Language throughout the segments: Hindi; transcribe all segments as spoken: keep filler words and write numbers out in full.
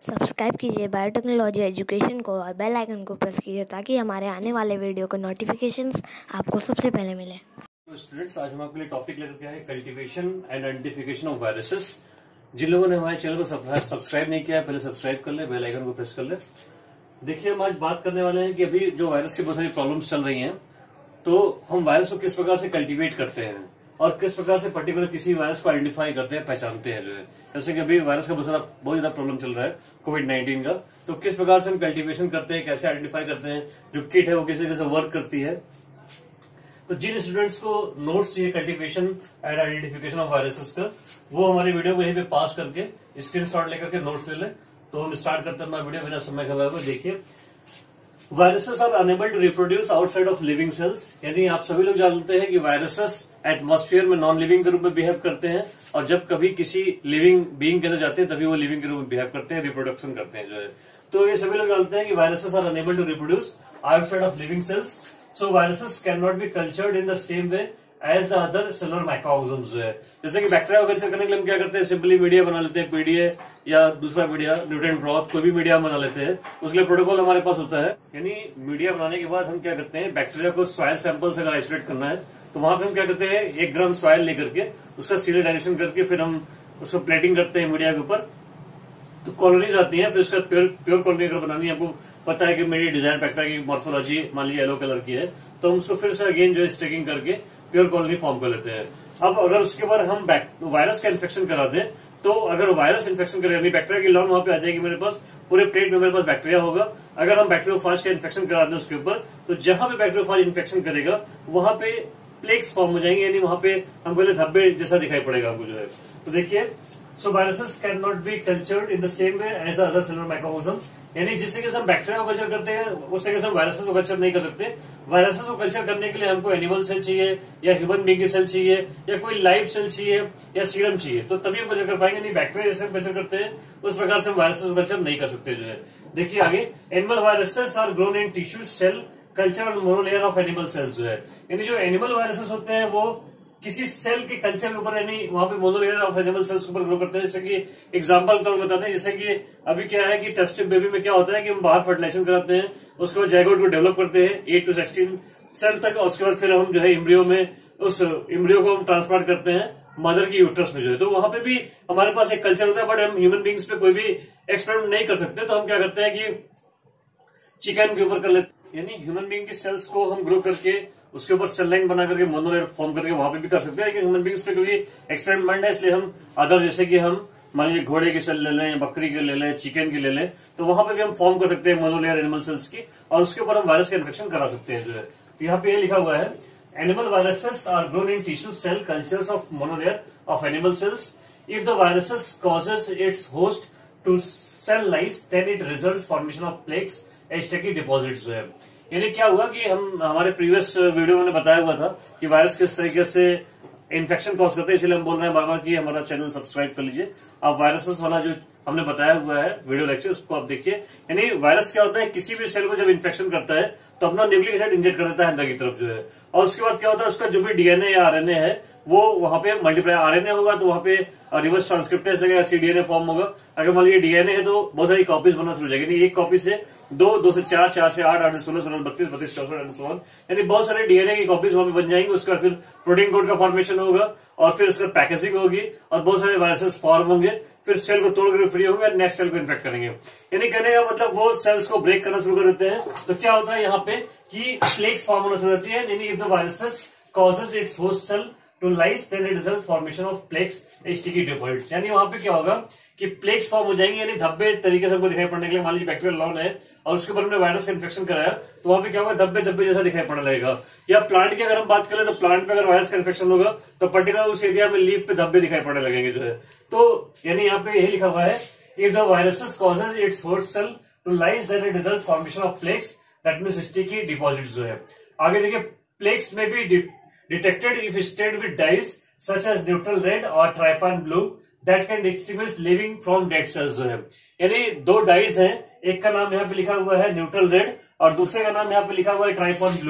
सब्सक्राइब कीजिए बायोटेक्नोलॉजी एजुकेशन को और बेल आइकन को प्रेस कीजिए ताकि हमारे आने वाले वीडियो के नोटिफिकेशंस आपको सबसे पहले मिले। तो स्टूडेंट्स, आज हम आपके लिए टॉपिक लेकर के आए हैं cultivation and identification of viruses. जिन लोगों ने हमारे चैनल को सब्सक्राइब नहीं किया है, पहले सब्सक्राइब कर ले, बेल आइकन को प्रेस कर ले। देखिए, हम आज बात करने वाले हैं कि अभी जो वायरस की बहुत सारी प्रॉब्लम्स चल रही हैं, तो हम वायरस को किस प्रकार से कल्टीवेट करते हैं और किस प्रकार से पर्टिकुलर किसी वायरस को आइडेंटिफाई करते हैं, पहचानते हैं। जो है जैसे कि अभी वायरस का बहुत सारा बहुत ज्यादा प्रॉब्लम चल रहा है कोविड नाइन्टीन का, तो किस प्रकार से हम कल्टीवेशन करते हैं, कैसे आइडेंटिफाई करते हैं, जो किट है वो किस तरीके से वर्क करती है। तो जिन स्टूडेंट्स को नोट्स चाहिए cultivation and identification of viruses का, वो हमारी वीडियो को यहीं पे पास करके स्क्रीनशॉट लेकर के नोट्स ले ले। तो हम स्टार्ट करते हैं हमारा वीडियो बिना समय गवाए हुए। देखिए, viruses are unable to reproduce outside of living cells. यानी आप सभी लोग जानते हैं कि वायरसेस एटमॉस्फेयर में नॉन लिविंग के रूप में बिहेव करते हैं, और जब कभी किसी लिविंग बीइंग के अंदर जाते हैं तभी वो लिविंग के रूप में बिहेव करते हैं, रिप्रोडक्शन करते हैं जो है। तो ये सभी लोग जानते हैं कि viruses are unable to reproduce outside of living cells. So viruses can not be cultured in the same way as the other cellular microorganisms जो है। जैसे कि बैक्टीरिया को कल्चर करने के लिए हम क्या करते हैं, सिंपली मीडिया बना लेते हैं, पीडीए या दूसरा मीडिया, न्यूट्रिएंट ब्रॉथ, कोई भी मीडिया बना लेते हैं, उसके लिए प्रोटोकॉल हमारे पास होता है। यानी मीडिया बनाने के बाद हम क्या करते हैं, बैक्टीरिया को सॉइल सैंपल से अगर आइसोलेट करना है तो वहां पे हम क्या करते हैं, एक ग्राम सॉइल लेकर के उसका स्टीरिलाइजेशन करके फिर हम उसको प्लेटिंग करते हैं मीडिया के ऊपर, तो कॉलोनीज आती हैं। फिर उसका प्योर प्योर कॉलोनी अगर बनानी है, आपको पता है कि मेरी डिजाइन बैक्टीरिया की मॉर्फोलॉजी मान लीजिए येलो कलर की है, तो हम उसको फिर से अगेन जो है स्टेकिंग करके प्योर कॉलोनी फॉर्म कर लेते हैं। अब अगर उसके बाद हम वायरस का इन्फेक्शन करा दें, तो अगर वायरस इन्फेक्शन करेगा, यानी बैक्टीरिया की लॉन वहां पे आ जाएगी मेरे पास, पूरे प्लेट में मेरे पास बैक्टीरिया होगा। अगर हम बैक्टीरियोफाज का इन्फेक्शन करा दें उसके ऊपर, तो जहां पे बैक्टीरियोफाज इन्फेक्शन करेगा वहां पे प्लेक्स फॉर्म हो जाएंगे, यानी वहां पे हम पहले धब्बे जैसा दिखाई पड़ेगा हमको जो है। तो देखिए, so viruses can not be cultured in the same way as the other cellular microorganism. यानी जिस तरीके से हम बैक्टीरिया को कल्चर करते हैं उस तरीके से हम वायरसेस को कल्चर नहीं कर सकते। वायरसेस को कल्चर करने के लिए हमको एनिमल सेल चाहिए, या ह्यूमन बीइंग की सेल चाहिए, या कोई लाइव सेल चाहिए, या सीरम चाहिए, तो तभी हम कल्चर कर पाएंगे। नहीं, बैक्टीरिया जैसे हम कल्चर करते हैं उस प्रकार से हम वायरसेस को कल्चर नहीं कर सकते जो है। देखिए आगे, animal viruses are grown in tissue cell culture on monolayer of animal cells जो है। यानी जो एनिमल वायरसेस होते हैं वो किसी सेल के कल्चर के ऊपर, यानी वहां पे मोनोलेयर ऑफ एनिमल सेल्स के ऊपर ग्रो करते हैं। जैसे कि एग्जांपल के तौर पर बताते हैं, जैसे कि अभी क्या है कि टेस्ट बेबी में क्या होता है कि हम बाहर फर्टिलाइजेशन कराते हैं, उसके बाद जाइगोट को डेवलप करते हैं एट टू सिक्सटीन सेल तक, और उसके बाद फिर हम जो है इम्ब्रियो में उस इम्ब्रियो को हम ट्रांसप्लांट करते हैं मदर की यूट्रस में जो है। तो वहां पे भी हमारे पास एक कल्चर होता है, बट हम ह्यूमन बींग्स पे कोई भी एक्सपेरिमेंट नहीं कर सकते। तो हम क्या करते हैं कि चिकन के ऊपर कर लेते हैं, यानी ह्यूमन बींग की सेल्स को हम ग्रो करके उसके ऊपर सेल लाइन बना करके मोनोलेयर फॉर्म करके वहां पे भी कर सकते हैं। लेकिन ह्यूमन बींग्स पे क्योंकि एक्सपेरिमेंट है, इसलिए हम अदर, जैसे कि हम मान लीजिए घोड़े की सेल ले लें, बकरी के ले लें, चिकन की ले लें, तो वहां पे भी हम फॉर्म कर सकते हैं मोनोलेयर एनिमल सेल्स की, और उसके ऊपर हम वायरस का इन्फेक्शन करा सकते हैं जो है। तो यहाँ पे ये लिखा हुआ है, animal viruses are grown in tissue cell cultures of monolayer of animal cells. If the viruses causes its host to cell lyse, then it results formation of plaques and sticky deposits जो है। यानी क्या हुआ कि हम हमारे प्रीवियस वीडियो में बताया हुआ था कि वायरस किस तरीके से इन्फेक्शन कॉज करते हैं, इसलिए हम बोल रहे हैं बार बार कि हमारा चैनल सब्सक्राइब कर लीजिए। आप वायरसेस वाला जो हमने बताया हुआ है वीडियो लेक्चर, उसको आप देखिए। यानी वायरस क्या होता है, किसी भी सेल को जब इन्फेक्शन करता है तो अपना न्यूक्लिक एसिड इंजेक्ट कर देता है अंदर की तरफ जो है, और उसके बाद क्या होता है, उसका जो भी डीएनए या आरएनए है वो वहां पे मल्टीप्लाई, आरएनए होगा तो वहां पे रिवर्स ट्रांसक्रिप्टेज लगेगा, सीडीएनए फॉर्म होगा। अगर मान लीजिए डीएनए है तो बहुत सारी कॉपीज बनना शुरू हो जाएगी, एक कॉपी से दो, दो से चार, चार से आठ, आठ से सोलह, सोलह बत्तीस, बत्तीस चौसठ एंड सो ऑन, यानी बहुत सारे डीएनए की कॉपीज वहां पे बन जाएंगी। उसके बाद फिर प्रोटीन कोड का फॉर्मेशन होगा, और फिर उसका पैकेजिंग होगी, और बहुत सारे वायरसेस फॉर्म होंगे, फिर सेल को तोड़कर फ्री होंगे और नेक्स्ट सेल को इन्फेक्ट करेंगे। यानी कहने का मतलब वो सेल्स को ब्रेक करना शुरू कर देते हैं। तो क्या होता है यहाँ पे कि प्लेक्स फॉर्म होना शुरू होती है। यानी if the viruses causes its host cell to lyse, then it results formation of plaques sticky deposits. यानी वहां पे क्या होगा कि प्लेक्स फॉर्म हो जाएंगे, यानी धब्बे तरीके से हमको दिखाई पड़ने के लिए। मान लीजिए बैक्टीरियल लॉन है और उसके ऊपर हमने वायरस का इन्फेक्शन कराया, तो वहां पे क्या होगा, धब्बे धब्बे जैसा दिखाई पड़ने लगेगा। या प्लांट की अगर हम बात करें तो प्लांट में अगर वायरस का इन्फेक्शन होगा तो पर्टिकुलर उस एरिया में लीफ पे धब्बे दिखाई पड़ने लगेंगे जो है। तो यानी यहाँ पे यही लिखा हुआ है, if the viruses causes its host cell to lyse, then it results formation of plaques, that means sticky deposits जो है। आगे देखिए, प्लेक्स में be detected if stained with dyes such as neutral red or trypan blue that can distinguish living from dead cells जो है। यानी दो डाइज हैं, एक का नाम यहाँ पे लिखा हुआ है न्यूट्रल रेड और दूसरे का नाम यहाँ पे लिखा हुआ है ट्राइपॉन ब्लू।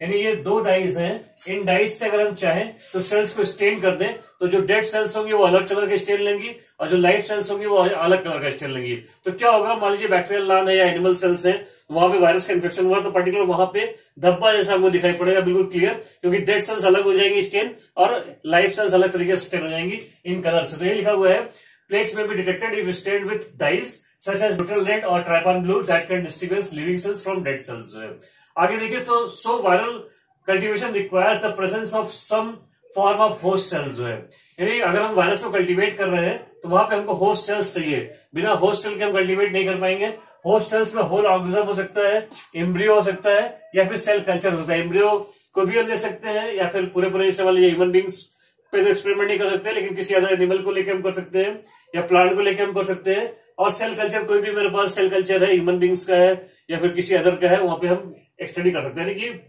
यानी ये दो डाइज हैं, इन डाइज से अगर हम चाहें तो सेल्स को स्टेन कर दें तो जो डेड सेल्स होंगी वो अलग कलर के स्टेन लेंगी और जो लाइव सेल्स होंगी वो अलग कलर का स्टेन लेंगी। तो क्या होगा, मान लीजिए बैक्टीरियल लान है या एनिमल सेल्स है, वहां पे वायरस का इन्फेक्शन हुआ तो पर्टिकुलर वहां पे धब्बा जैसा हमको दिखाई पड़ेगा, बिल्कुल क्लियर, क्योंकि डेड सेल्स अलग हो जाएंगी स्टेन और लाइव सेल्स अलग तरीके से स्टेन हो जाएंगी इन कलर से। तो ये लिखा हुआ है प्लेक्स में be detected if stained with dyes such as neutral red or trypan blue that can distinguish living cells from dead cells। आगे देखिए तो so viral cultivation requires the presence of some form of host cells जो है, यानी अगर हम वायरस को कल्टीवेट कर रहे हैं तो वहां पे हमको होस्ट सेल्स चाहिए, बिना होस्ट सेल के हम कल्टीवेट नहीं कर पाएंगे। होस्ट सेल्स में होल ऑर्गेनिज्म हो सकता है, एम्ब्रियो हो सकता है या फिर सेल कल्चर हो सकता है। एम्ब्रियो को भी हम ले सकते हैं या फिर पूरे पूरे जैसे वाले ह्यूमन बींग्स पे तो एक्सपेरिमेंट नहीं कर सकते, लेकिन किसी अदर एनिमल को लेकर हम कर सकते हैं या प्लांट को लेकर हम कर सकते हैं। और सेल कल्चर कोई भी मेरे पास सेल कल्चर है, ह्यूमन बींग्स का है या फिर किसी अदर का है, वहां पे हम स्टडी कर सकते हैं। यानी कि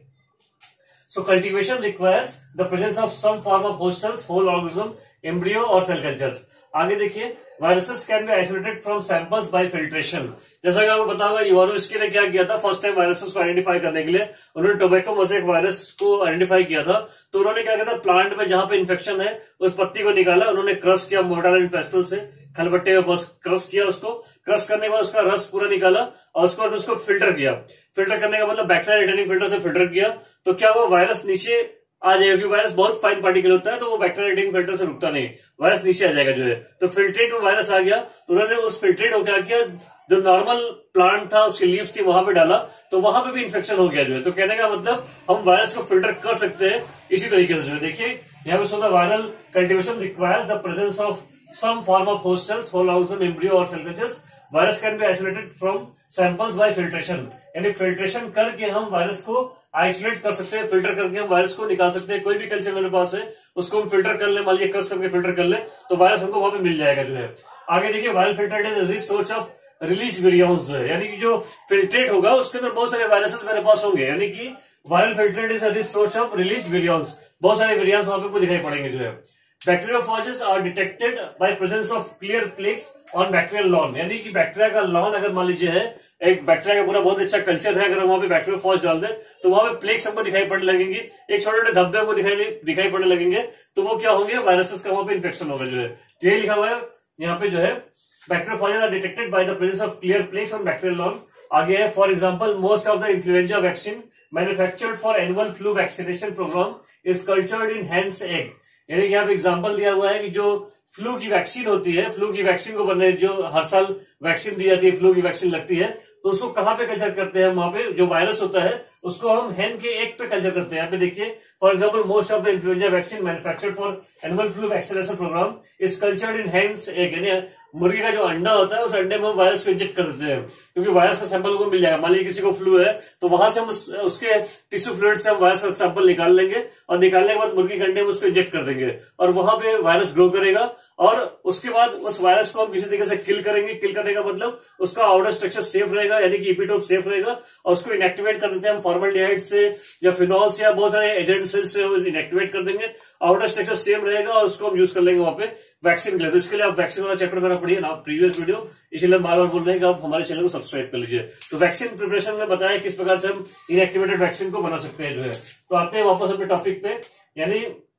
so cultivation requires the presence of some form of host cells, whole organism, embryo और सेल कल्चर्स। आगे देखिए viruses can be isolated from samples by filtration. जैसा कि आपको पता होगा इवानोव्स्की ने क्या किया था, फर्स्ट टाइम वायरसेस को आइडेंटिफाई करने के लिए उन्होंने टोबैको मोज़ेक वायरस को आइडेंटिफाई किया था। तो उन्होंने क्या किया था, प्लांट में जहां पे इन्फेक्शन है उस पत्ती को निकाला, उन्होंने क्रश किया मोर्टार एंड पेस्टल से, खलबट्टे में बस क्रश किया उसको, क्रश करने के बाद उसका रस पूरा निकाला और उसके बाद उसको फिल्टर किया। फिल्टर करने का मतलब बैक्टीरिया रिटर्निंग फिल्टर से फिल्टर किया तो क्या हुआ, वायरस नीचे आ जाएगा, क्योंकि वायरस बहुत फाइन पार्टिकल होता है तो वो बैक्टीरिया रिटर्निंग फिल्टर से रुकता नहीं, वायरस नीचे आ जाएगा जो है। तो फिल्ट्रेट में वायरस आ गया तो उन्होंने उस फिल्ट्रेट को क्या किया, जो नॉर्मल प्लांट था उसकी लीव्स थी वहां पे डाला तो वहां पे भी इन्फेक्शन हो गया जो है। तो कहने का मतलब हम वायरस को फिल्टर कर सकते हैं इसी तरीके से जो है। देखिए यहाँ पे सोचा viral cultivation requires the presence of some form of host cells, whole organism, embryo or cell cultures. Virus can be isolated from samples by filtration. यानी फिल्ट्रेशन करके हम वायरस को आइसोलेट कर सकते हैं, फिल्टर करके हम वायरस को निकाल सकते हैं। कोई भी कल्चर मेरे पास है उसको हम फिल्टर कर ले, मान लीजिए क्रश करके फिल्टर कर ले तो वायरस हमको वहां पे मिल जाएगा जो है। आगे देखिए viral filtrate is rich source of release virions जो है, यानी कि जो फिल्ट्रेट होगा उसके अंदर बहुत सारे वायरसेस मेरे पास होंगे, यानी कि viral filtrate is rich source of release virions, बहुत सारे विरियंस वहां पे दिखाई पड़ेंगे जो है। Bacteriophages are detected by presence of clear plaques on bacterial lawn, यानी कि बैक्टीरिया का लॉन अगर मान लीजिए है, एक बैक्टीरिया का पूरा बहुत अच्छा कल्चर है, अगर वहां पे बैक्टीरियोफाज डाल दे तो वहां पे प्लेक्स हमको दिखाई पड़ने लगेंगी, एक छोटे छोटे धब्बे हमको दिखाई दिखाई पड़ने लगेंगे, तो वो क्या होंगे, वायरसेस का वहां पे इन्फेक्शन होगा जो है। तो ये लिखा हुआ है यहाँ पे जो है bacteriophages are detected by the presence of clear plaques on bacterial lawn. आगे है for example most of the influenza vaccine manufactured for annual flu vaccination program is cultured in hen's egg, यानी कि यहाँ पे एग्जाम्पल दिया हुआ है कि जो फ्लू की वैक्सीन होती है, फ्लू की वैक्सीन को बनने जो हर साल वैक्सीन दी जाती है, फ्लू की वैक्सीन लगती है, तो उसको कहाँ पे कल्चर करते हैं, वहां पे जो वायरस होता है उसको हम हैन के एग पे कल्चर करते हैं। यहाँ पे देखिए for example most of the influenza vaccine manufactured for annual flu vaccination program is cultured in hen's egg, यानी मुर्गी का जो अंडा होता है उस अंडे में हम वायरस को इंजेक्ट कर देते हैं, क्योंकि वायरस का सैंपल को मिल जाएगा। मान लीजिए किसी को फ्लू है तो वहां से हम उस, उसके टिश्यू फ्लूइड से हम वायरस का सैंपल निकाल लेंगे और निकालने के बाद मुर्गी के अंडे में उसको इंजेक्ट कर देंगे और वहां पे वायरस ग्रो करेगा और उसके बाद उस वायरस को हम किसी तरीके से किल करेंगे। किल करने का मतलब उसका आउटर स्ट्रक्चर सेफ रहेगा, यानी कि इपिटोप सेफ रहेगा और उसको इनएक्टिवेट कर देते हैं हम फॉर्मल्डिहाइड से या फिनॉल से या बहुत सारे एजेंट से इनएक्टिवेट कर देंगे, आउटर स्ट्रक्चर सेम रहेगा और उसको हम यूज कर लेंगे वहां पे वैक्सीन के लिए। तो इसके लिए आप वैक्सीन वाला चैप्टर मेरा पढ़िए ना, प्रीवियस वीडियो, इसीलिए बार बार बोल रहे हैं कि आप हमारे चैनल को सब्सक्राइब कर लीजिए। तो वैक्सीन प्रिपरेशन में बताया किस प्रकार से हम इनएक्टिवेटेड वैक्सीन को बना सकते हैं जो है। तो आते हैं वापस अपने टॉपिक पे, यानी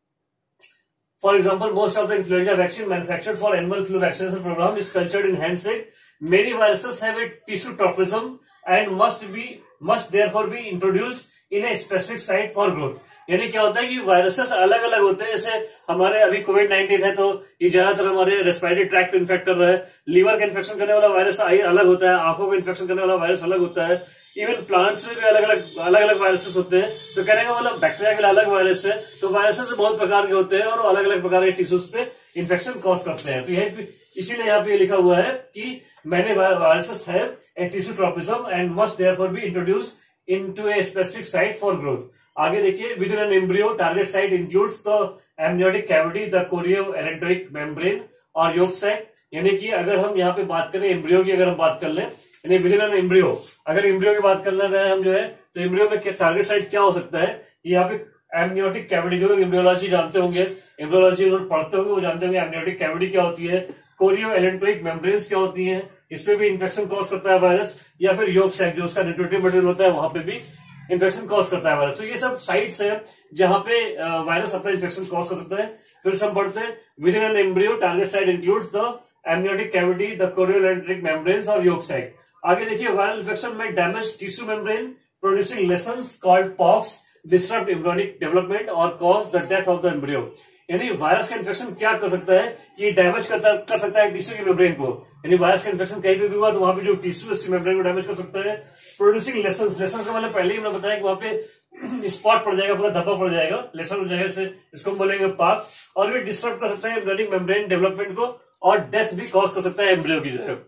for example most of the influenza vaccine manufactured for animal flu vaccination program is cultured in hen's egg, many viruses have a tissue tropism and must be must therefore be introduced in a specific site for growth. यानी क्या होता है कि वायरसेस अलग अलग होते हैं, जैसे हमारे अभी कोविड नाइन्टीन है तो ये ज्यादातर हमारे रेस्पिरेटरी ट्रैक्ट को इन्फेक्ट कर रहा है, लीवर का इन्फेक्शन करने वाला वायरस अलग होता है, आंखों को इन्फेक्शन करने वाला वायरस अलग होता है, इवन प्लांट्स में भी अलग अलग अलग अलग वायरसेस होते हैं। तो कहने का मतलब बैक्टीरिया के लिए अलग वायरस है, तो वायरसेस बहुत प्रकार के होते हैं और अलग अलग प्रकार के टिश्यूज पे इन्फेक्शन कॉज करते हैं। तो यही इसीलिए यहाँ पे लिखा हुआ है कि many viruses have a tissue tropism and must therefore be introduced into a specific site for growth. आगे देखिए within an embryo target site includes the amniotic cavity, the chorioallantoic membrane और योक साइट। यानी कि अगर हम यहाँ पे बात करें एम्ब्रियो की, अगर हम बात कर लें यानी विद इन एन एम्ब्रियो, अगर एम्ब्रियो की बात कर रहे हैं हम जो है तो एम्ब्रियो में टारगेट साइट क्या हो सकता है, यहाँ पे एमनियोटिक कैविटी, जो एम्ब्रियोलॉजी जानते होंगे, एम्ब्रियोलॉजी पढ़ते होंगे वो जानते होंगे एमनियोटिक कैविटी क्या होती है, कोरियो इलेक्ट्रोइक मेम्ब्रेन्स क्या होती है, इस पे भी इन्फेक्शन कॉज करता है वायरस, या फिर योक साइट जो उसका न्यूट्रिटिव मटेरियल होता है वहां पे भी इन्फेक्शन कॉज करता है वायरस। तो ये सब साइट्स है जहां पे वायरस अपना इन्फेक्शन कॉज कर सकता है। फिर हम पढ़ते हैं within an embryo target site includes the amniotic cavity, the chorioallantoic membranes और योक साइट। आगे देखिए वायरल इन्फेक्शन में damage tissue membrane producing lesions called pox, disturb embryonic development और cause the death of the embryo. यानी वायरस का इन्फेक्शन क्या कर सकता है, ये डैमेज करता कर सकता है टिश्यू की मेम्ब्रेन को। यानी वायरस का इन्फेक्शन कहीं पे भी हुआ तो वहां पे जो टिश्यू उसकी मेम्ब्रेन को डैमेज कर सकता है। प्रोड्यूसिंग लेसन्स, लेसन्स का मतलब पहले ही मैंने बताया कि वहां पे स्पॉट पड़ जाएगा, पूरा धब्बा पड़ जाएगा, लेसन हो जाएगा, इसको हम बोलेंगे पार्क्स। और ये डिस्टर्ब कर सकता है एम्ब्रियोनिक मेम्ब्रेन डेवलपमेंट को और डेथ भी कॉज कर सकता है एम्ब्रियो की जो है।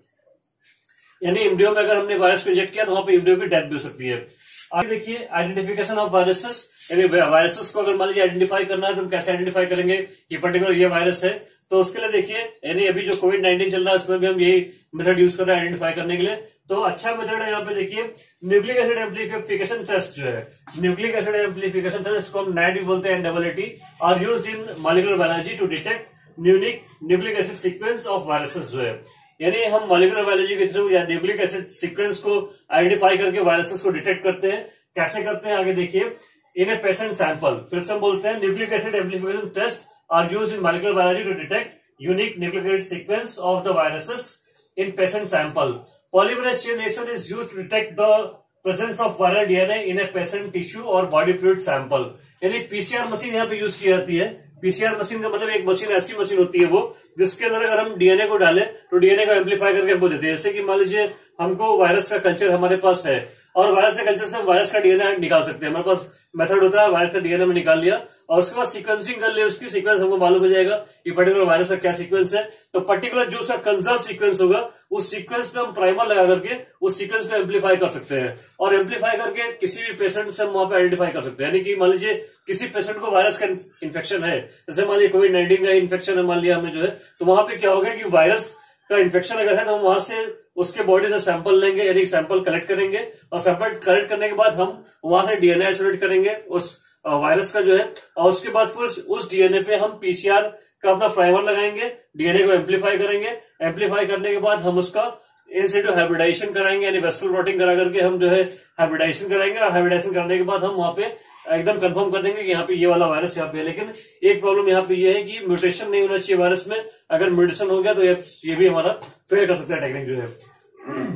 यानी एम्ब्रियो में अगर हमने वायरस को इंजेक्ट किया तो वहां पे एम्ब्रियो की डेथ भी हो सकती है। आगे देखिए आइडेंटिफिकेशन ऑफ वायरसेस, यानी वायरसेस को अगर मान लीजिए आइडेंटिफाई करना है तो हम कैसे आइडेंटिफाई करेंगे ये पर्टिकुलर ये वायरस है। तो उसके लिए देखिए यानी अभी जो कोविड नाइनटीन चल रहा है उसमें भी हम यही मेथड यूज कर रहे हैं आइडेंटिफाई करने के लिए। तो अच्छा मेथड है यहाँ पे देखिए न्यूक्लिक एसिड एम्प्लीफिकेशन टेस्ट जो है, न्यूक्लिक एसिड एम्प्लीफिकेशन टेस्ट, इसको हम नैट भी बोलते हैं, double A T, are used in molecular biology to detect unique nucleic acid sequence of viruses जो है। यानी हम मॉलिक्यूलर बायोलॉजी के थ्रू या न्यूक्लिक एसिड सीक्वेंस को आइडेंटिफाई करके वायरसेस को डिटेक्ट करते हैं। कैसे करते हैं आगे देखिए, इन ए पेशेंट सैंपल, फिर से हम बोलते हैं nucleic acid amplification test are used in molecular biology to detect unique nucleic acid sequence of the viruses in patient sample. Polymerase chain reaction is used to detect the presence of viral DNA in a patient tissue और बॉडी फ्लूइड सैंपल। यानी पीसीआर मशीन यहाँ पे यूज की जाती है। पीसीआर मशीन का मतलब एक मशीन ऐसी मशीन होती है वो जिसके अंदर अगर हम डीएनए को डालें तो डीएनए को एम्पलीफाई करके हमको देते हैं। जैसे कि मान लीजिए हमको वायरस का कल्चर हमारे पास है और वायरस के कल्चर से हम वायरस का डीएनए निकाल सकते हैं। हमारे पास मेथड होता है, वायरस का डीएनए में निकाल लिया और उसके बाद सीक्वेंसिंग कर लिया, उसकी सीक्वेंस हमको मालूम हो जाएगा ये पर्टिकुलर वायरस का क्या सीक्वेंस है। तो पर्टिकुलर जो उसका कंजर्व सीक्वेंस होगा उस सीक्वेंस पे हम प्राइमर लगा करके उस सीक्वेंस को एम्पलीफाई कर सकते हैं और एम्पलीफाई करके किसी भी पेशेंट से हम वहां पे आइडेंटिफाई कर सकते हैं। यानी कि मान लीजिए किसी पेशेंट को वायरस का इन्फेक्शन है, जैसे मान लीजिए कोविड नाइनटीन का इन्फेक्शन है मान लिया हमें जो है, तो वहां पे क्या होगा कि वायरस का इन्फेक्शन अगर है तो हम वहां से उसके बॉडी से सैंपल लेंगे, यानी सैंपल कलेक्ट करेंगे और सैंपल कलेक्ट करने के बाद हम वहां से डीएनए आइसोलेट करेंगे उस वायरस का जो है और उसके बाद फिर उस डीएनए पे हम पीसीआर का अपना प्राइमर लगाएंगे, डीएनए को एम्पलीफाई करेंगे। एम्पलीफाई करने के बाद हम उसका इन सिटू हाइब्रिडाइजेशन कराएंगे, यानी वेस्टल प्लॉटिंग करा करके हम जो है हाइब्रिडाइजेशन कराएंगे और हाइब्रिडाइजेशन करने के बाद हम वहां पे एकदम कंफर्म कर देंगे कि यहाँ पे ये वाला वायरस यहाँ पे है। लेकिन एक प्रॉब्लम यहाँ पे ये है कि म्यूटेशन नहीं होना चाहिए वायरस में। अगर म्यूटेशन हो गया तो ये, ये भी हमारा फेल कर सकता है टेक्निक जो है।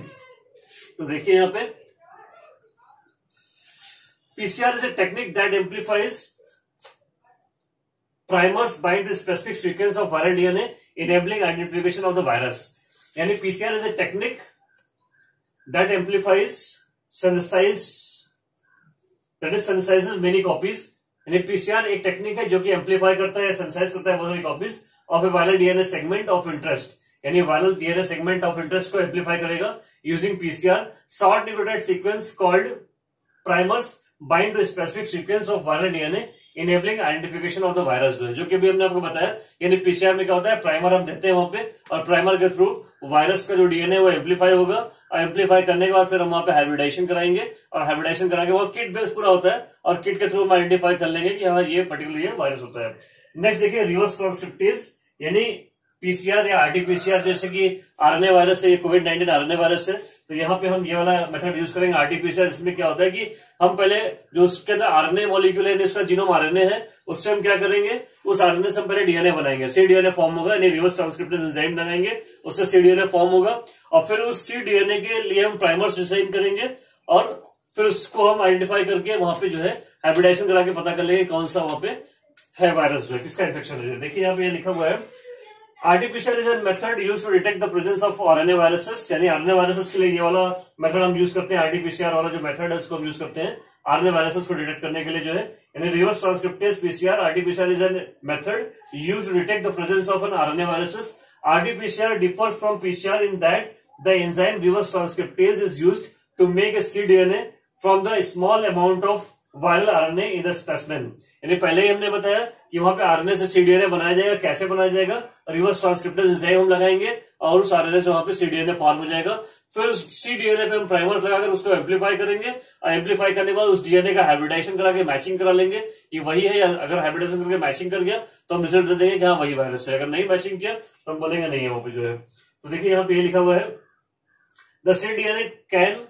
तो देखिए यहाँ पे PCR is a technique that amplifies primers bind the specific sequence of viral DNA enabling identification of the virus. यानी PCR is a technique that amplifies synthesize that is synthesizes many copies. यानी पीसीआर एक टेक्निक है जो कि एम्पलीफाई करता है, सिंथेसाइज करता है बहुत सारी copies of a viral DNA segment of interest. यानी viral DNA segment of interest को एम्पलीफाई करेगा using PCR. Short nucleotide sequence called primers bind to specific sequence of viral DNA enabling identification of the virus जो है, जो कि अभी हमने आपको बताया। यानी पीसीआर में क्या होता है, प्राइमर हम देते हैं वहां पे और प्राइमर के थ्रू वायरस का जो डीएनए वो एम्पलीफाई होगा और एम्पलीफाई करने के बाद फिर हम वहां पे हाइब्रिडाइजेशन कराएंगे और हाइब्रिडाइजेशन कराके वो किट बेस पूरा होता है और किट के थ्रू हम आइडेंटिफाई कर लेंगे कि हाँ ये पर्टिकुलर ये वायरस होता है। नेक्स्ट देखिए रिवर्स ट्रांसक्रिप्टेज, यानी पीसीआर या आरटीपीसीआर, जैसे कि आरएनए वायरस है, ये कोविड नाइनटीन आरएनए वायरस है, तो यहाँ पे हम ये वाला मेथड यूज करेंगे आरटीपीसीआर। इसमें क्या होता है कि हम पहले जो उसके अंदर आरएनए मॉलिक्यूल है, उसका जीनोम आरएनए है, उससे हम क्या करेंगे, उस आरएनए से हम पहले डीएनए बनाएंगे, सी डीएनए फॉर्म होगा, यानी रिवर्स ट्रांसक्रिप्टेज एंजाइम लगाएंगे, उससे सी डीएनए फॉर्म होगा और फिर उस सी डीएनए के लिए हम प्राइमर्स डिजाइन करेंगे और फिर उसको हम आइडेंटिफाई करके वहां पे जो है हाइब्रिडाइजेशन करा के पता कर लेंगे कौन सा वहां पे है वायरस जो है, किसका इन्फेक्शन है। देखिए यहाँ पे लिखा हुआ है RTPCR is an method used to detect the presence of RNA viruses. यानी आरएनए वायरसेस के लिए ये वाला मेथड हम यूज करते हैं, आरटीपीसीआर वाला जो मेथड है उसको हम यूज करते हैं आरएनए वायरसेस को डिटेक्ट करने के लिए जो है। यानी reverse transcriptase PCR, RTPCR is an method used to detect the presence of an RNA viruses. RTPCR differs from PCR in that the enzyme reverse transcriptase is used to make a cDNA from the small amount of viral RNA in the specimen. यानी पहले ही हमने बताया कि वहां पे आरएनए से cDNA बनाया जाएगा। कैसे बनाया जाएगा, रिवर्स ट्रांसक्रिप्टेज एंजाइम हम लगाएंगे और उस आरएनए से वहां पे cDNA फॉर्म हो जाएगा। फिर उस cDNA पे हम प्राइमर्स लगाकर उसको एम्पलीफाई करेंगे और एम्पलीफाई करने के बाद उस डीएनए का हाइब्रिडाइजेशन करा के मैचिंग करा लेंगे कि वही है, या अगर हाइब्रिडाइजेशन करके मैचिंग कर गया तो हम रिजल्ट दे देंगे कि हाँ वही वायरस है। अगर नहीं मैचिंग किया तो हम बोलेंगे नहीं है वहां पे जो है। तो देखिए यहाँ पे ये लिखा हुआ है the cDNA can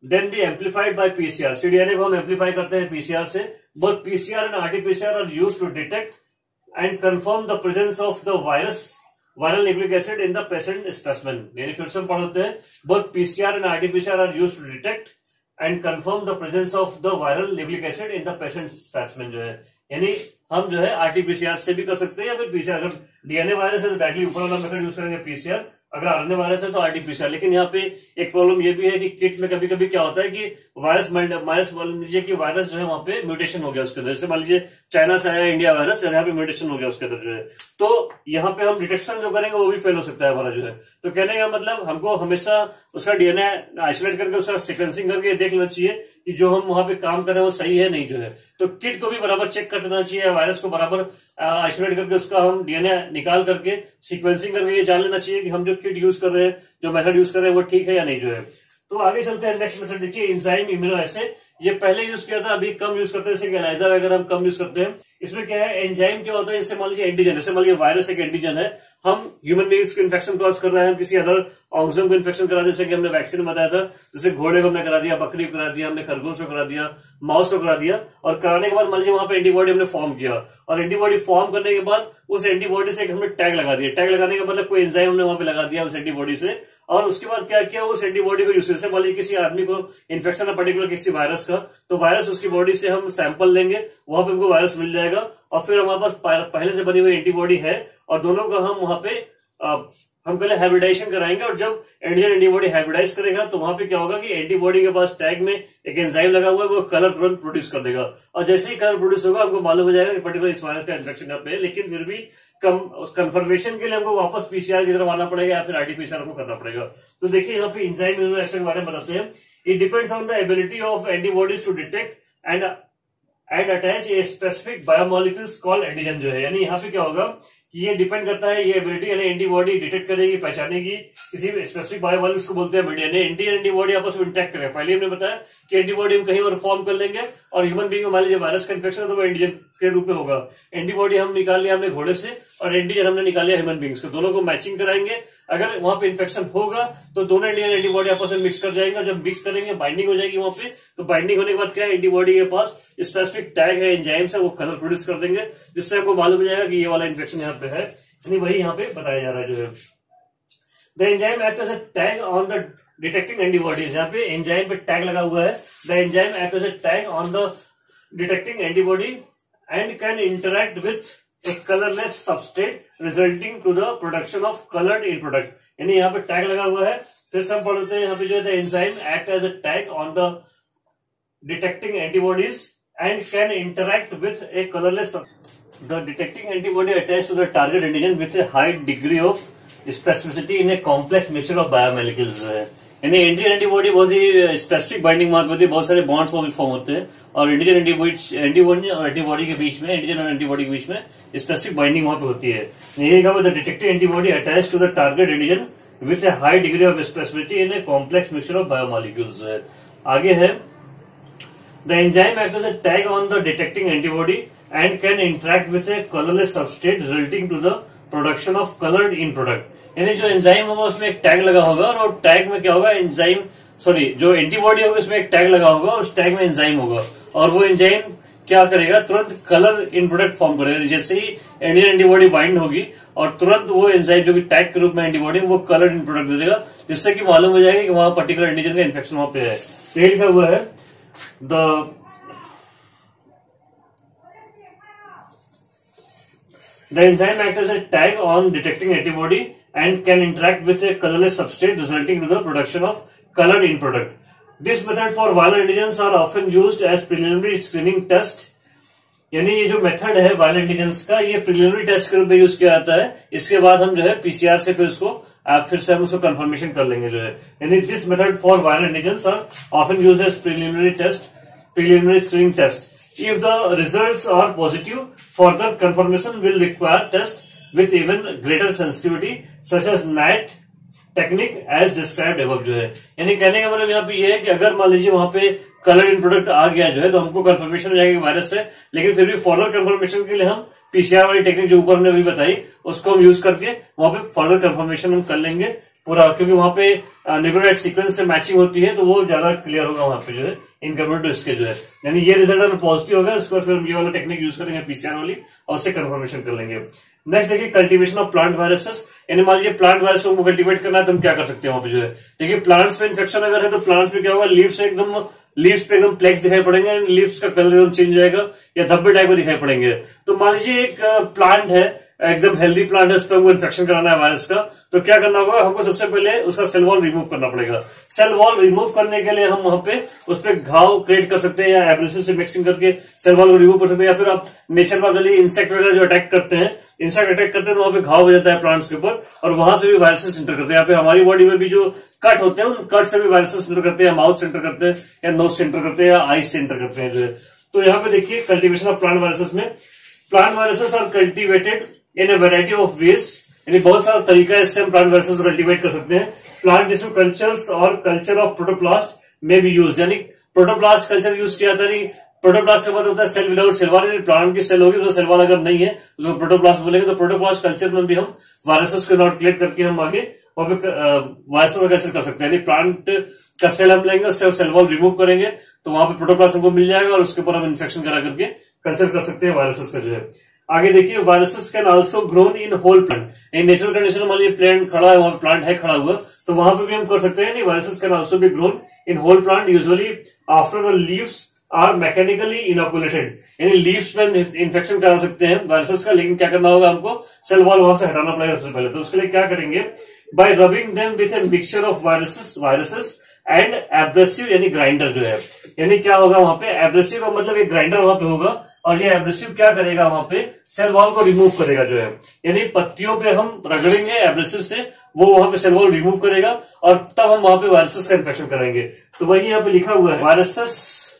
then be amplified by PCR. CDNA को हम एम्पलीफाई करते हैं पीसीआर से। Both PCR and RTPCR are used to detect and confirm the presence of the virus viral nucleic acid in the patient specimen. यानी फिर से पढ़ लेते हैं, both PCR and RTPCR are used to detect and confirm the presence of the viral nucleic acid in the patient specimen. जो है यानी हम जो है आरटीपीसीआर से भी कर सकते हैं या फिर पीसीआर। अगर डीएनए वायरस है तो डायरेक्टली ऊपर वाला मेथड यूज करेंगे पीसीआर, अगर आरएनए वायरस है तो आरटीपीसीआर। लेकिन यहाँ पे एक प्रॉब्लम ये भी है कि किट में कभी कभी क्या होता है कि वायरस वायरस मान लीजिए कि वायरस जो है वहां पे म्यूटेशन हो गया उसके अंदर, जैसे मान लीजिए चाइना से आया इंडिया वायरस, यहाँ पे म्यूटेशन हो गया उसके अंदर जो है, तो यहाँ पे हम डिटेक्शन जो करेंगे वो भी फेल हो सकता है हमारा जो है। तो कहने का मतलब हमको हमेशा उसका डीएनए आइसोलेट करके उसका सिक्वेंसिंग करके देख लेना चाहिए कि जो हम वहां पे काम कर रहे हैं वो सही है नहीं जो है। तो किट को भी बराबर चेक कर देना चाहिए, वायरस को बराबर आइसोलेट करके उसका हम डीएनए निकाल करके सीक्वेंसिंग करके ये जान लेना चाहिए कि हम जो किट यूज कर रहे हैं, जो मेथड यूज कर रहे हैं वो ठीक है या नहीं जो है। तो आगे चलते हैं, नेक्स्ट मेथड देखिए, एंजाइम इम्यूनो एसिड। ये पहले यूज किया था, अभी कम यूज करते हैं, जैसे एलाइजा वगैरह हम कम यूज करते हैं। इसमें क्या है, एंजाइम क्या होता है, जैसे मान लीजिए एंटीजन, जैसे मान लीजिए वायरस एक एंटीजन है, हम ह्यूमन बींग्स को इन्फेक्शन कॉज कर रहे हैं, किसी अदर ऑर्गेनिज्म को इन्फेक्शन करा, जैसे कि हमने वैक्सीन बताया था, जैसे घोड़े को हमने करा दिया, बकरी को करा दिया, हमने खरगोश को करा दिया, माउस को करा दिया, और कराने के बाद मान लीजिए वहां पे एंटीबॉडी हमने फॉर्म किया, और एंटीबॉडी फॉर्म करने के बाद उस एंटीबॉडी से हमने टैग लगा दिया। टैग लगाने का मतलब कोई एंजाइम हमने वहां पे लगा दिया उस एंटीबॉडी से, और उसके बाद क्या किया, उस एंटीबॉडी को यूज से मान लीजिए किसी आदमी को इन्फेक्शन है पर्टिकुलर किसी वायरस का, तो वायरस उसकी बॉडी से हम सैंपल लेंगे, वहां पे हमको वायरस मिल जाएगा, और फिर हमारे पास पहले से बनी हुई एंटीबॉडी है, और दोनों का हम वहां पे आ, हम पहले हाइब्रिडाइजेशन कराएंगे, और जब एंटीजन एंटीबॉडी हाइब्रिडाइज करेगा तो वहां पे क्या होगा कि एंटीबॉडी के पास टैग में एक एंजाइम लगा हुआ है, वो कलर तुरंत प्रोड्यूस कर देगा, और जैसे ही कलर प्रोड्यूस होगा हमको मालूम हो जाएगा कि पर्टिकुलर इस वायरस का इन्फेक्शन यहाँ पे है। लेकिन फिर भी कम कंफर्मेशन के लिए हमको वापस पीसीआर की तरफ आना पड़ेगा या फिर आरटीपीसीआर को करना पड़ेगा। तो देखिए यहाँ पे एंजाइम इम्यूनो एसिड के बारे में बताते हैं। It depends on the ability of antibodies to detect and and attach a specific biomolecules called antigen जो है। यानी यहाँ पे क्या होगा कि ये डिपेंड करता है, ये एबिलिटी यानी एंटीबॉडी डिटेक्ट करेगी, पहचानेगी किसी स्पेसिफिक बायोमोलिक्यूल्स को बोलते हैं यानी एंटी एंटीबॉडी आपस में इंटैक्ट करेगा। पहले हमने बताया कि एंटीबॉडी हम कहीं और फॉर्म कर लेंगे, और ह्यूमन बीइंग में मान लीजिए वायरस का इन्फेक्शन है तो वो एंटीजन के रूप में होगा। एंटीबॉडी हम निकाल लिया हमने घोड़े से, और एंटीजन हमने निकाल लिया ह्यूमन बींग्स को, दोनों को मैचिंग कराएंगे। अगर वहां पे इन्फेक्शन होगा तो दोनों एंटीजन एंटीबॉडी आपस में मिक्स कर जाएंगे, जब मिक्स करेंगे बाइंडिंग हो जाएगी वहां पे, तो बाइंडिंग होने के बाद क्या है, एंटीबॉडी के पास स्पेसिफिक टैग है, एंजाइम्स है, वो कलर प्रोड्यूस कर देंगे, जिससे हमको मालूम हो जाएगा कि ये वाला इन्फेक्शन यहाँ पे है। वही यहाँ पे बताया जा रहा है जो है। The enzyme act as a tag on the detecting antibodies. यहाँ पे एंजाइम पे टैग लगा हुआ है, the enzyme act as a tag on the detecting antibody and can interact with a colourless substrate resulting to the production of coloured in product. यानी यहाँ पे टैग लगा हुआ है, फिर सब पढ़ते हैं यहाँ पे जो है, the enzyme act as a tag on the detecting antibodies and can interact with a colourless The detecting antibody attached to the target antigen with a high degree of specificity in a complex mixture of biomolecules है। यानी एंटीजन एंटीबॉडी बहुत ही स्पेसिफिक बाइंडिंग मार्क होती है, बहुत सारे बॉन्ड्स वो भी फॉर्म होते हैं, और एंटीजन एंटीबॉडी एंटीबॉडी और एंटीबॉडी के बीच में, एंटीजन और एंटीबॉडी के बीच में स्पेसिफिक बाइंडिंग वहां पे होती है। यही कहा, the detective antibody attach to the target antigen with a high degree of specificity in a complex mixture of biomolecules है। आगे है, the enzyme act as a tag on the detecting antibody and can interact with a colorless substrate resulting to the production of colored in product। यानी जो एंजाइम होगा उसमें एक टैग लगा होगा, और टैग में क्या होगा, एंजाइम सॉरी जो एंटीबॉडी होगी उसमें एक टैग लगा होगा, और उस टैग में एंजाइम होगा, और वो एंजाइम क्या करेगा, तुरंत कलर इन प्रोडक्ट फॉर्म करेगा। जैसे ही एंटीजन एंटीबॉडी बाइंड होगी और तुरंत वो एंजाइम जो कि टैग के रूप में एंटीबॉडी वो कलर इन प्रोडक्ट दे देगा, जिससे कि मालूम हो जाएगा कि वहां पर्टिकुलर एंटीजन का इन्फेक्शन वहां पे है। ये लिखा हुआ है, the The enzyme acts as a tag on detecting antibody and can interact with a colorless substrate resulting to the production of colored in product. This method for viral antigens are often used as preliminary screening test। यानी ये जो मेथड है वायरल एंटीजेंस का, ये प्रिलिमिनरी टेस्ट के रूप में यूज किया जाता है। इसके बाद हम जो है पीसीआर से फिर उसको फिर से हम उसको कंफर्मेशन कर लेंगे जो है। यानी this method for viral antigens are often used as preliminary test preliminary screening test. If the results are positive, further confirmation will require test with even greater sensitivity, such as N A T technique as described above जो है। यानी कहने का मतलब यहाँ पे ये है कि अगर मान लीजिए वहां पे कलर इन प्रोडक्ट आ गया जो है, तो हमको कंफर्मेशन हो जाएगी वायरस से, लेकिन फिर भी फर्दर कंफर्मेशन के लिए हम पीसीआर वाली टेक्निक जो ऊपर हमने अभी बताई उसको हम यूज करके वहां पे फर्दर कंफर्मेशन हम कर लेंगे, पूरा, क्योंकि वहां पे न्यूक्लियोटाइड सीक्वेंस से मैचिंग होती है तो वो ज्यादा क्लियर होगा वहां पे जो है इन कंपेयर टू इसके जो है, यानी ये रिजल्ट अगर पॉजिटिव होगा उसके बाद फिर हम ये वाला टेक्निक यूज करेंगे पीसीआर वाली और उससे कंफर्मेशन कर लेंगे। नेक्स्ट देखिए कल्टीवेशन ऑफ प्लांट वायरसेस, यानी मान लीजिए प्लांट वायरस को कल्टीवेट करना है तो हम क्या कर सकते हैं वहां पे जो है, देखिए प्लांट्स में इन्फेक्शन अगर है तो प्लांट्स में क्या होगा, लीव्स एकदम लीव्स पे एकदम प्लेक्स दिखाई पड़ेंगे, लीव्स का कलर एकदम चेंज जाएगा या धब्बे टाइप में दिखाई पड़ेंगे। तो मान लीजिए एक प्लांट है, एकदम हेल्दी प्लांट है, उस पर हमको इन्फेक्शन कराना है वायरस का, तो क्या करना होगा, हमको सबसे पहले उसका सेल वॉल रिमूव करना पड़ेगा। सेल वॉल रिमूव करने के लिए हम वहां पे उस पर घाव क्रिएट कर सकते हैं या एब्रेसिव से मिक्सिंग करके सेल वॉल को रिमूव कर सकते हैं, या फिर आप नेचर में अगर इंसेक्ट वगैरह जो अटैक करते हैं, इंसेक्ट अटैक करते हैं तो वहां पे घाव हो जाता है प्लांट्स के ऊपर और वहां से भी वायरसेस इंटर करते हैं, या फिर हमारी बॉडी में भी जो कट होते हैं उन कट से भी वायरसेस इंटर करते हैं, माउथ से इंटर करते हैं या नोज से इंटर करते हैं या आईज से इंटर करते हैं जो है। तो यहाँ पे देखिए कल्टीवेशन ऑफ प्लांट वायरसेस में, plant viruses are cultivated in a variety of ways, यानी बहुत सारा तरीका है इससे हम प्लांट वायरसेस को कल्टीवेट कर सकते हैं। प्लांट टिश्यू कल्चर्स और कल्चर ऑफ प्रोटोप्लास्ट में भी यूज, यानी प्रोटोप्लास्ट कल्चर यूज किया जाता है। प्रोटोप्लास्ट का मतलब होता है cell without cell wall, plant की सेल होगी तो सेल वॉल अगर नहीं है उसको प्रोटोप्लास्ट बोलेंगे। तो प्रोटोप्लास्ट कल्चर में भी हम वायरसेस को इनॉकुलेट करके हम आगे वहां पे वायरसेस का कल्चर कर सकते हैं, यानी प्लांट का सेल हम लेंगे, उससे सेल वॉल रिमूव करेंगे तो वहां पे प्रोटोप्लास्ट हमको मिल जाएगा और उसके ऊपर हम इन्फेक्शन करा करके कल्चर कर सकते हैं वायरसेस का जो है। आगे देखिए viruses can also grown in whole plant, in natural condition मान लीजिए प्लांट खड़ा है, वहां प्लांट है खड़ा हुआ तो वहां पे भी हम कर सकते हैं। Viruses can also be grown in whole plant usually after the leaves are mechanically inoculated, यानी लीव्स में इन्फेक्शन करा सकते हैं वायरसेस का, लेकिन क्या करना होगा, हमको सेल वॉल वहां से हटाना पड़ेगा सबसे पहले। तो उसके लिए क्या करेंगे, by rubbing them with a mixture of viruses viruses and abrasive, यानी ग्राइंडर जो है, यानी क्या होगा वहां पे एब्रेसिव का मतलब एक ग्राइंडर वहां पे होगा और ये एब्रेसिव क्या करेगा वहां पे सेल वॉल को रिमूव करेगा जो है, यानी पत्तियों पे हम रगड़ेंगे एब्रेसिव से, वो वहां पे सेल वॉल रिमूव करेगा और तब हम वहां पे वायरसेस का इन्फेक्शन करेंगे। तो वही यहाँ पे लिखा हुआ है viruses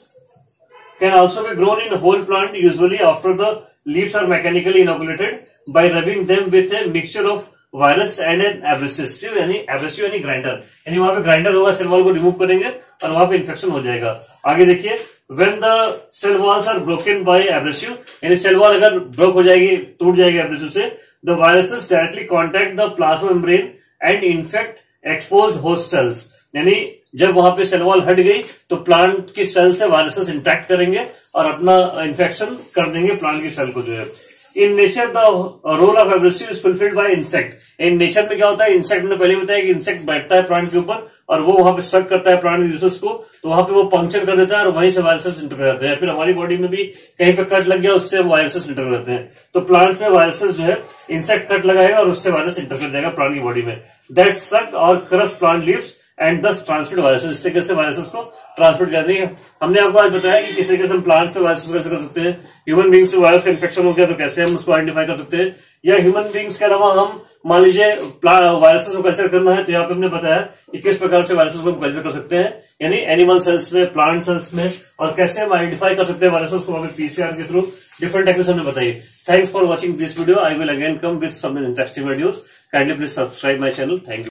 can also be grown in whole plant usually after the leaves are mechanically inoculated by rubbing them with a mixture of virus and an abrasive, यानी एब्रेसिव यानी ग्राइंडर, यानी वहां पे ग्राइंडर होगा, सेल वॉल को रिमूव करेंगे और वहां पे इन्फेक्शन हो जाएगा। आगे देखिए when the cell walls are broken by abrasive, यानी सेल वॉल अगर ब्रोक हो जाएगी, टूट जाएगी एब्रेसिव से, the viruses directly contact the plasma membrane and infect exposed host cells, यानी जब वहां पे सेल वॉल हट गई तो प्लांट की सेल से वायरसेस इंटैक्ट करेंगे और अपना इन्फेक्शन कर देंगे प्लांट की सेल को जो है। In nature the role of abrasive is fulfilled by insect, in nature में क्या होता है, इंसेक्ट ने पहले बताया कि इंसेक्ट बैठता है प्लांट के ऊपर और वो वहां पे सक करता है प्लांट यूजर्स को, तो वहां पे वो पंक्चर कर देता है और वहीं से वायरसेस इंटर कर जाते हैं। फिर हमारी बॉडी में भी कहीं पे कट लग गया, उससे वायरसेस इंटर कर जाते हैं। तो प्लांट्स में वायरसेस जो है इंसेक्ट कट लगाएगा और उससे वायरस इंटर कर जाएगा प्लांट की बॉडी में, दैट सक और crush plant leaves and thus transmit viruses, इस तरीके से वायरसेस को ट्रांसमिट करनी है। हमने आपको आज बताया कि किस तरीके से हम प्लांट्स में वायरसेस कैसे कर सकते हैं, ह्यूमन बींग्स में वायरस का इन्फेक्शन हो गया तो कैसे हम उसको आइडेंटिफाई कर सकते हैं, या ह्यूमन बींग्स के अलावा हम मान लीजिए वायरसेस को कल्चर करना है तो यहाँ पे हमने बताया कि किस प्रकार से वायरसेस को कल्चर कर सकते हैं, यानी एनिमल सेल्स में, प्लांट सेल्स में, और कैसे हम आइडेंटिफाई कर सकते हैं वायरसेस को हमें पीसीआर के थ्रू डिफरेंट टेक्निक्स हमने बताई। Thanks for watching this video, I will again come with some interesting videos, kindly please subscribe my channel, thank you.